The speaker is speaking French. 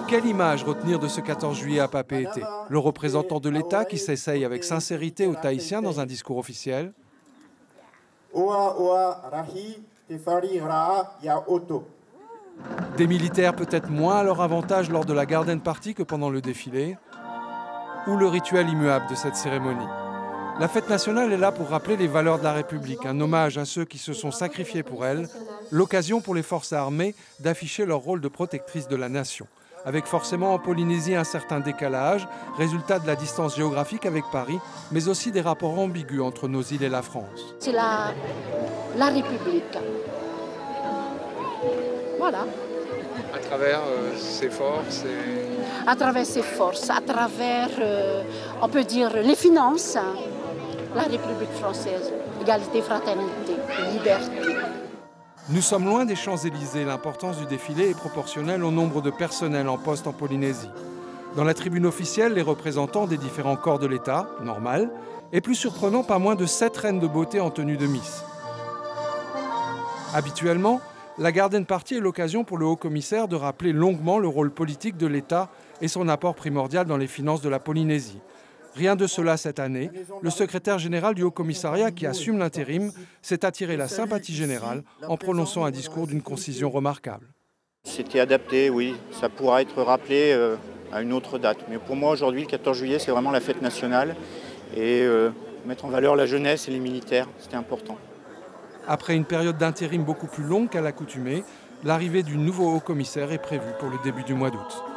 Quelle image retenir de ce 14 juillet à Papeete? Le représentant de l'État qui s'essaye avec sincérité aux Tahitiens dans un discours officiel. Des militaires peut-être moins à leur avantage lors de la Garden Party que pendant le défilé. Ou le rituel immuable de cette cérémonie. La fête nationale est là pour rappeler les valeurs de la République, un hommage à ceux qui se sont sacrifiés pour elle, l'occasion pour les forces armées d'afficher leur rôle de protectrice de la nation, avec forcément en Polynésie un certain décalage, résultat de la distance géographique avec Paris, mais aussi des rapports ambigus entre nos îles et la France. C'est la République. Voilà. À travers ses forces À travers ses forces, à travers, on peut dire, les finances, la République française, égalité, fraternité, liberté. Nous sommes loin des Champs-Élysées. L'importance du défilé est proportionnelle au nombre de personnel en poste en Polynésie. Dans la tribune officielle, les représentants des différents corps de l'État, normal, et plus surprenant, pas moins de 7 reines de beauté en tenue de Miss. Habituellement, la Garden Party est l'occasion pour le haut-commissaire de rappeler longuement le rôle politique de l'État et son apport primordial dans les finances de la Polynésie. Rien de cela cette année. Le secrétaire général du Haut-Commissariat qui assume l'intérim s'est attiré la sympathie générale en prononçant un discours d'une concision remarquable. C'était adapté, oui. Ça pourra être rappelé à une autre date. Mais pour moi, aujourd'hui, le 14 juillet, c'est vraiment la fête nationale. Et mettre en valeur la jeunesse et les militaires, c'était important. Après une période d'intérim beaucoup plus longue qu'à l'accoutumée, l'arrivée du nouveau haut-commissaire est prévue pour le début du mois d'août.